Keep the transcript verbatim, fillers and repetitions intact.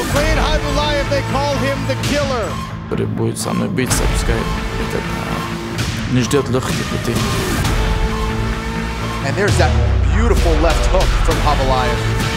Ukraine Khaybulaev, they call him the killer. Который будет со мной биться, пускай этот, а, не ждет легких путей. And there's that beautiful left hook from Khaybulaev.